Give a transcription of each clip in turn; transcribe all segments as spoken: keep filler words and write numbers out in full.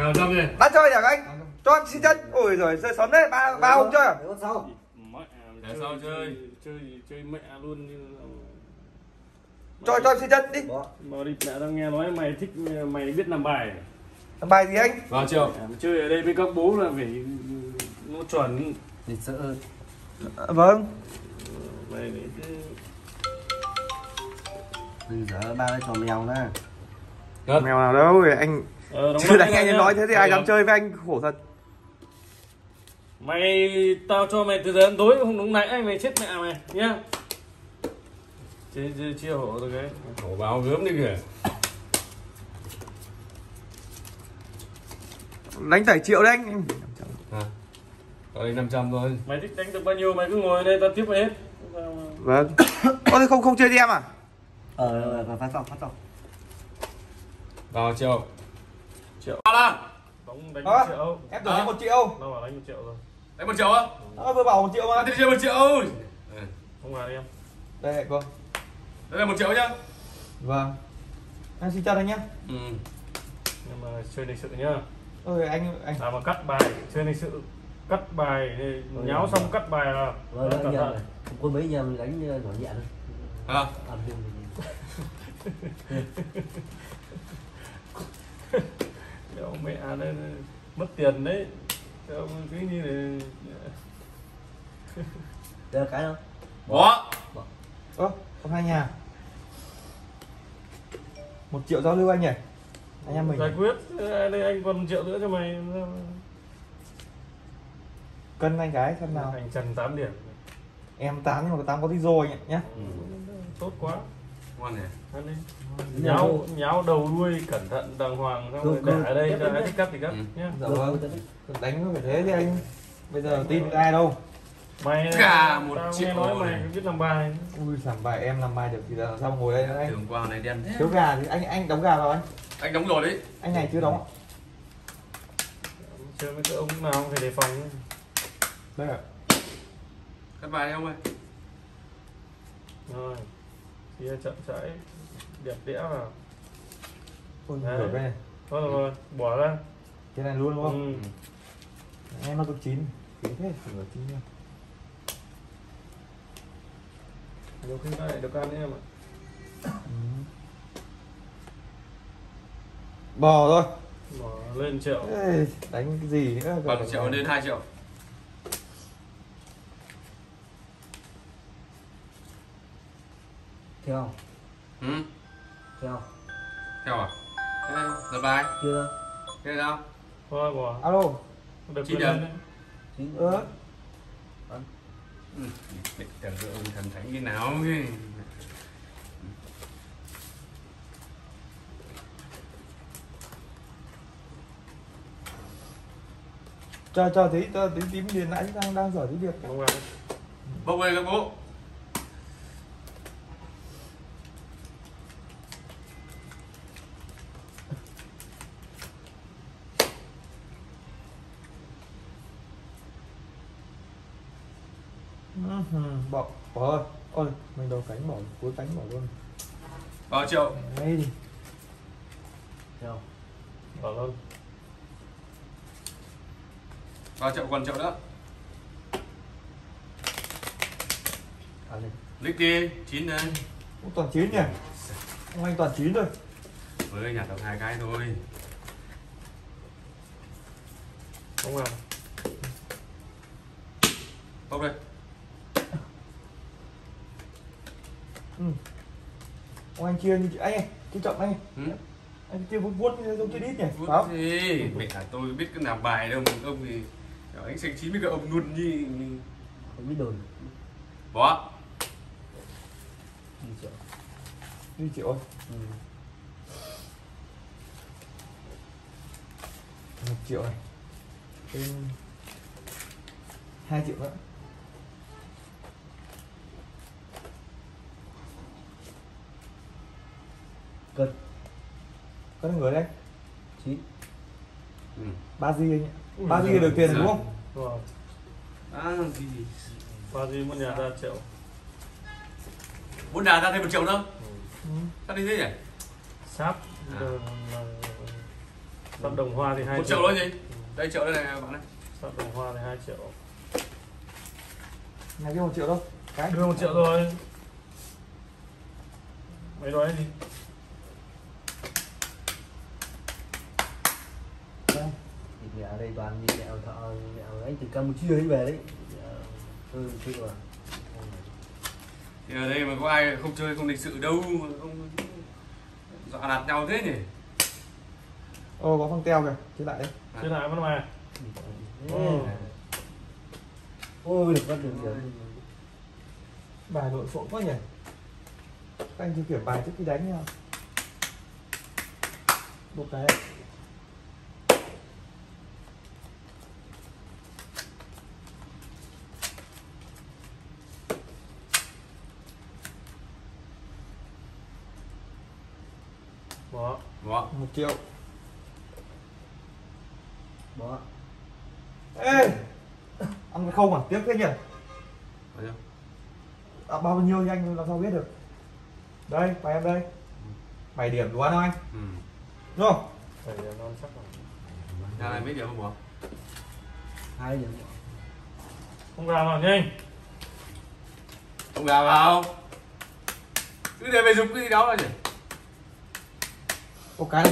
Nào xong đi. Đã chơi hả anh? Cho em xin chân. Ôi giời, chơi sớm đấy, ba ba hôm chơi à? Để sau. Để sau chơi. Chơi chơi mẹ luôn như Cho cho em xin chân đi. mà đi mẹ đang nghe nói mày thích mày biết làm bài. Làm bài gì anh? Vào triệu. Chơi ở đây với các bố là phải nó chuẩn. Lịch sự hơn. À, vâng. Mày để Bây giờ ba cái trò mèo nè. Được. Mèo nào đâu anh. ờ, Chưa đánh anh nói thế thì ai dám chơi với anh, khổ thật. Mày tao cho mày từ giờ đến tối không đúng nãy anh mày chết mẹ mày nhá. Chia chia, chia hộ rồi cái. Hổ báo gớm đi kìa. Đánh bảy triệu đấy anh. À. Có đây năm trăm thôi. Mày thích đánh được bao nhiêu mày cứ ngồi ở đây tao tiếp mày hết. Vâng. Ơ thế không không chơi đi em à? Ờ phát xong phát xong. Vào triệu. Triệu. Vào là. Bóng đánh À, một triệu. em tưởng đánh một triệu. Đâu bảo đánh một triệu rồi. Đánh một triệu á? Ờ, vừa bảo một triệu mà. Thì chơi một triệu. Ừ. Không vào đi em. Đây cô. Đây là một triệu nhá. Vâng. Em xin chào anh nhé. Ừ. Nhưng mà chơi lịch sự nhá. Ôi anh anh. À mà cắt bài, chơi lịch sự cắt bài thì nháo xong cắt bài là Vâng, anh em này. Có mấy anh em đánh nhỏ nhẹ thôi. À. Làm điều gì. Đéo mẹ đây mất tiền đấy. Đéo cứ như này. Đây là cái đâu? Bỏ. Ơ, có hai nhà. Một triệu giao lưu anh nhỉ? Anh em mình. Giải quyết, đây anh còn một triệu nữa cho mày. Cân anh cái xem nào. Anh Trần tám điểm. Em tám nhưng mà tám có tí rồi nhá. Ừ. Tốt quá. Ngon này. Ăn đi. Nháo nháo đầu đuôi cẩn thận đàng hoàng xong rồi để ở đây cho ai thích cắt thì cắt nhá. Dạ vâng. Đánh phải thế chứ anh. Bây giờ tin được ai đâu. Mày Cả một tao triệu nghe nói này. mày biết làm bài. Ui làm bài em làm bài được thì giờ sao mà ngồi đây nữa anh. Tưởng qua này đen thế. Thiếu gà thì anh anh đóng gà vào anh. Anh đóng rồi đấy. Anh này chưa đóng ạ. Chơi với cái ông nào không phải đề phòng. Đây ạ. Cắt bài đi không ơi. Rồi. Chia chậm rãi đẹp đẽ vào. Ôi Đấy. rửa cái này. Thôi rồi, rồi, bỏ ra. Cái này luôn đúng không? Ừ. Em nó cực chín. Chín thế, rửa chín nha. Nhiều khi nó lại được ăn đấy em ạ. Ừ. Bò thôi. Bỏ lên triệu. Ê, đánh cái gì nữa. Vào một triệu lên hai triệu. Theo. Ừ. Theo. Theo à? Thế đây, giật bài. Chưa. Thế này sao? Thôi bỏ. Alo. Được Chín lên điểm. đấy. Chín. Ờ. Ừ. Tưởng tượng ông thần thánh như nào ấy. Cho cho tí cho tí tím điền nãy đang đang giỏi cái việc. Không vào. Bốc về các bố. Bỏ bỏ ơi. Ôi mình đầu cánh bỏ cuối cánh bỏ luôn. Vào triệu. Ngay đi. Theo. Bỏ luôn. Vào triệu còn triệu nữa. À này. Lích đi, chín đây. Cũng toàn chín nhỉ. Ông anh toàn chín thôi. Với nhặt được hai cái thôi. Không vào. Bốc đây. Ừ. Ông anh chia như anh ơi, chú trọng anh. Ừ. Anh chia vuốt vuốt như giống chơi đít nhỉ? Vuốt Không? gì? Mẹ cả tôi biết cái làm bài đâu, ông thì anh xanh chín với cái ông luôn như Không biết đồn. bỏ. Đi triệu. Đi triệu ơi. Ừ. Một triệu này. Thêm hai triệu nữa. Cân. Cân người đây. Chín. Ừ. Ba gì anh ạ? Ba gì được tiền rồi đúng không? Rồi. À gì? Qua gì một nhà ra triệu. Muốn đà ra thêm một triệu nữa. Ừ. Sao đi thế nhỉ? Sáp. À. Rồi, Sắp đồng hoa thì hai một triệu thôi gì? Đây triệu đây này bạn này. Sắp đồng hoa thì hai triệu. Này kia một triệu đâu. Cái Đưa một triệu rồi. Mấy nói gì? đây. Thì mẹ ở đây toàn đi mẹo thợ mẹo ấy từ Campuchia ấy về đấy. Ừ, chưa rồi. Thì ở đây mà có ai không chơi không lịch sự đâu mà không dọa nạt nhau thế nhỉ? Ô có phong teo kìa, chơi lại đấy. Chơi lại vẫn mà. Ừ. Ôi được bắt được được. Bài lộn xộn quá nhỉ. Các anh chưa kiểm bài trước khi đánh nhau. Một cái. Bỏ. Đó. Một triệu. Bỏ. Ê, ăn cái không à, tiếc thế nhỉ. Thấy không? À, bao nhiêu thì anh làm sao biết được. Đây, bài em đây. Bảy điểm đúng không anh? Ừ. Đúng không? Phải non chắc rồi. Nhà này mấy điểm không bỏ? Hai điểm. Không vào nào nhanh. Không gà vào. Cứ để về dục cái gì đó là nhỉ? Một cái này.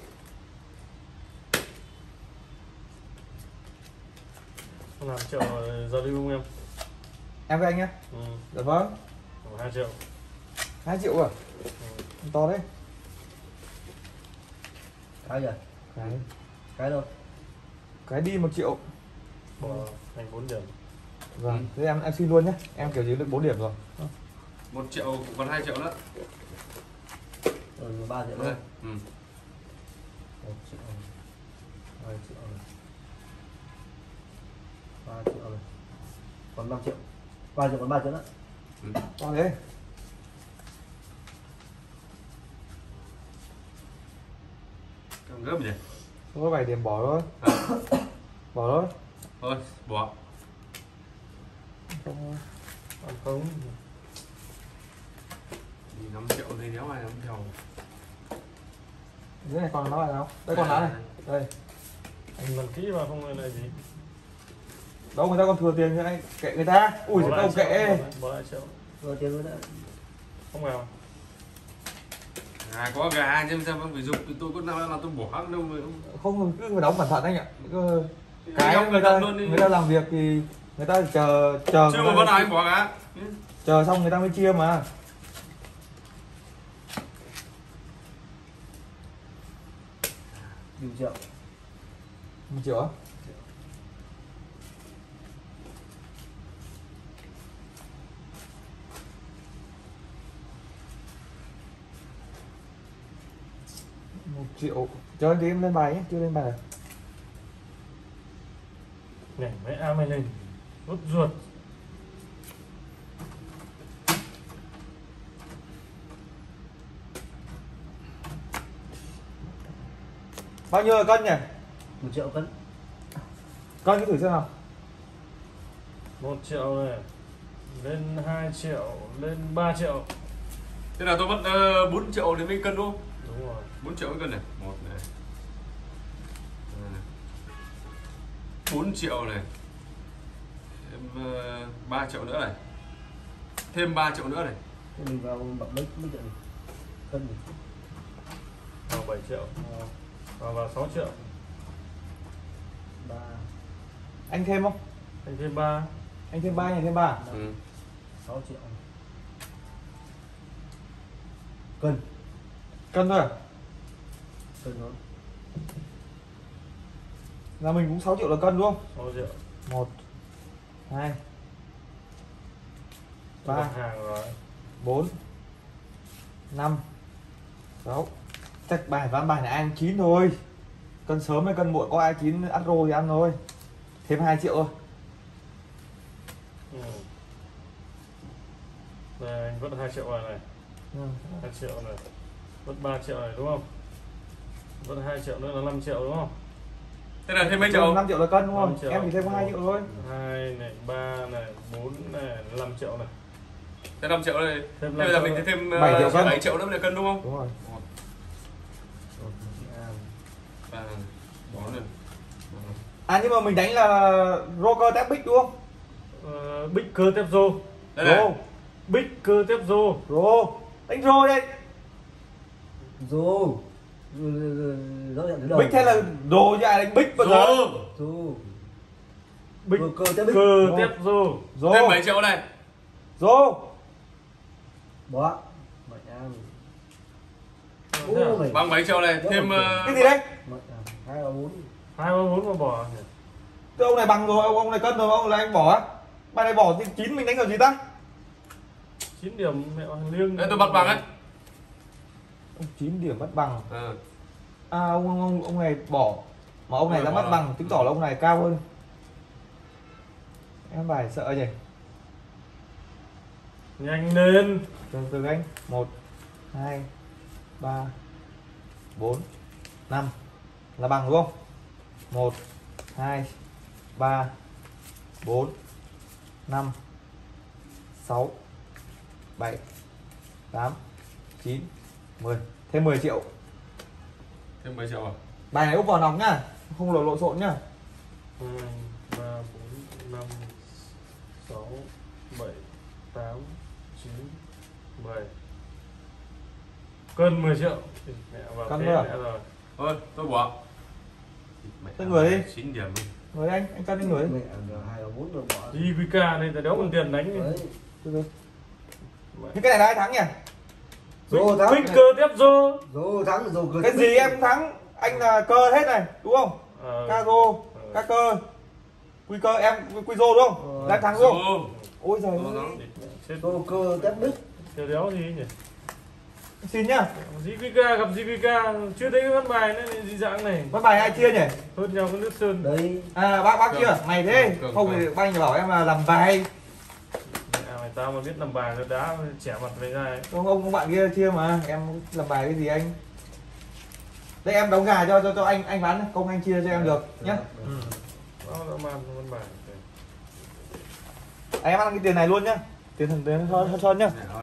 Không làm triệu giao lưu không em? Em với anh nhé. Ừ. Dạ vâng. hai triệu. Hai triệu à? Ừ. To đấy. Cái rồi. Cái. Cái thôi. Cái đi một triệu. Bỏ thành bốn điểm. Vâng. Ừ. Thế em em xin luôn nhé. Em kiểu gì được bốn điểm rồi. Một triệu còn hai triệu nữa. Rồi ba triệu Đây. nữa. Ừ. Một triệu. Hai triệu này. Ba triệu này. Còn năm triệu. Ba triệu còn ba triệu nữa. Ừ. To đấy. Còn gấp nhỉ? Không có bảy điểm bỏ thôi. À. Bỏ thôi. Thôi, bỏ. Không. Ăn không. Thì năm triệu thì nếu ai năm theo. Dưới này còn nó lại nào? Đây còn lá này. Đây. Anh lần kỹ vào không là gì? Đâu người ta còn thừa tiền cho anh kệ người ta. Ui giời đâu kệ. Bỏ lại triệu. Rồi tiền nữa. Không vào. À có gà nhưng sao phải dục thì tôi có nào là tôi bỏ đâu mà Không cứ phải đóng cẩn thận anh ạ. Cứ cái cái người ta luôn đi. người ta làm việc thì người ta chờ chờ chưa người mà ta vẫn ai bỏ gà. chờ xong người ta mới chia mà. Một triệu. Một triệu á? Một triệu. Cho anh tí em lên bài nhé, chưa lên bài. Này mẹ a mày lên. Rút ruột. Bao nhiêu là cân nhỉ? Một triệu cân. Cân cái thử xem nào. Một triệu này. Lên hai triệu. Lên ba triệu. Thế là tôi mất uh, bốn triệu thì mới cân đúng không? Đúng rồi. bốn triệu mới cân này. Một này. bốn triệu này. Thêm uh, ba triệu nữa này. Thêm ba triệu nữa này. Thế mình vào bậc mấy mấy triệu này. Cân này. Vào bảy triệu. Vào vào sáu triệu. Ba. Anh thêm không? Anh thêm ba. Anh thêm ba, nhà thêm ba. Ừ. Sáu triệu. Cân. Cân thôi à? Cân thôi. Là mình cũng sáu triệu là cân đúng không? sáu triệu. Một, hai, Ba ba, hàng rồi. bốn, năm, sáu. Chắc bài ván bài này ăn chín thôi. Cân sớm hay cân muộn có ai chín ăn rô thì ăn thôi. Thêm hai triệu thôi. Ừ. Đây anh vứt hai triệu vào này. Ừ. hai triệu này. Vứt ba triệu này đúng không? Vứt hai triệu nữa là năm triệu đúng không? Thế là thêm mấy triệu? năm triệu là cân đúng năm không? triệu. Em chỉ thêm có hai triệu thôi. hai này, ba này, bốn này, năm triệu này. Thế năm triệu đây. Thêm Thế năm bây giờ triệu mình nữa. sẽ thêm bảy triệu uh, cân. bảy triệu nữa là cân đúng không? Đúng rồi. Một, À, ba, Bỏ lên. À nhưng mà mình đánh là Rocker tép bích đúng không? Ờ, bích cơ tép rô. Đây này. Rô. Bích cơ tép rô. Rô. Đánh rô đây. Rô. Rõ ràng thứ đầu. Bích hay là rô chứ ai đánh bích bao giờ? Rô. Rô. Bích Cơ tép bích. cơ Rô. tép rô. Rô. Thêm bảy triệu này. Rô. Bỏ. Mày ăn. Thế à? Ô mày. Bằng bảy triệu này. Thêm ờ, Cái gì đấy? Mày ăn. Hai ba bốn. Hai ba bốn mà bỏ nhỉ? Thế ông này bằng rồi, ông, ông này cân rồi, ông này anh bỏ á. Bài này bỏ thì chín mình đánh kiểu gì ta? chín điểm mẹ hoàng liêng. đây tôi bắt bằng ấy. Ông chín điểm mất bằng. Ừ. À ông ông ông, ông này bỏ. Mà ông này Ông đã này mất bỏ bằng, rồi. chứng tỏ là ông này cao hơn. Em bài sợ nhỉ. Nhanh lên. Từ từ anh. một hai ba bốn năm là bằng đúng không? một hai ba bốn năm sáu bảy tám chín mười. Thêm mười triệu. Thêm bảy triệu à? Bài này úp vào nòng nhá, không lộn lộn xộn nhá. hai, ba, bốn, năm, sáu, bảy, tám, chín, mười. Cân mười triệu. Mẹ vào Cân thế nữa. mẹ rồi. Thôi tôi bỏ. Thế người đi. chín điểm đi. Người anh, anh cân đi người. Mày ăn rồi hai ba bốn rồi bỏ. giê vê ca đây ta đéo còn tiền đánh đi. Đấy. Từ từ. Nhưng cái này là ai thắng nhỉ? Rô thắng. Bích cơ tép rô. Rô thắng rô cơ. Cái gì em cũng thắng. Anh là cơ hết này, đúng không? Ờ. Ca rô, ca cơ. Quy cơ em quy rô đúng không? Là em thắng đúng không? Rô. Ôi giời Rô ơi. thắng. Chết Rô cơ tép bích. Cái đéo gì nhỉ? Xin nhá. giê vê ca gặp giê vê ca chưa thấy cái văn bài nữa gì dạng này. Bắt bài ai chia nhỉ? Hơn nhau cái nước sơn. Đây. À bác bác chia. Mày thế. Cường, Không cường. thì bác anh bảo em là làm bài. À, mày tao mà biết làm bài nó đá trẻ mặt về ra ấy. Ông ông bạn kia chia mà. Em làm bài cái gì anh? Đây em đóng gà cho cho cho anh anh bán, không anh chia cho em được nhá. Ừ. Nó đã mang văn bài. À, em ăn cái tiền này luôn nhá. Tiền thằng tiền hơn hơn nhá. Để